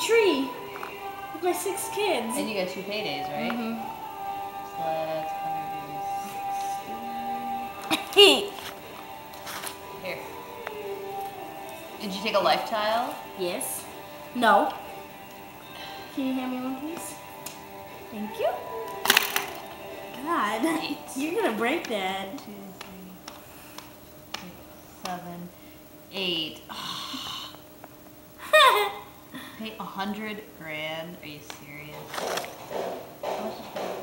tree with my 6 kids. And you got 2 paydays, right? Mm-hmm. So that's 160. Here. Did you take a life tile? Yes. No. Can you hand me one, please? Thank you. God, 8. you're gonna break that. 2, 3, 6, 7, 8. Pay 100 grand? Are you serious? How much is that?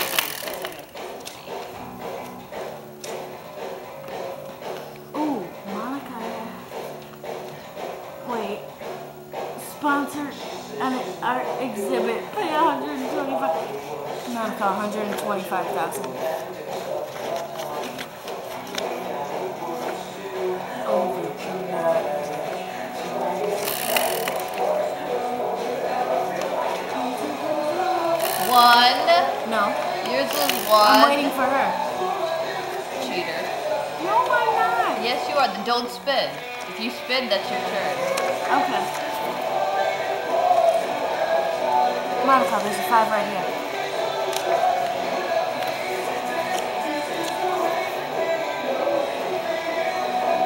Ooh, Monica. Wait. Sponsor an art exhibit. Pay 125. Monica, 125,000. One. No. Yours was 1. I'm waiting for her. Cheater. No, I'm not. Yes, you are. Don't spin. If you spin, that's your turn. Okay. Monica, there's a 5 right here.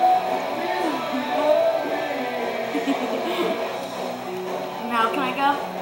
Now can I go?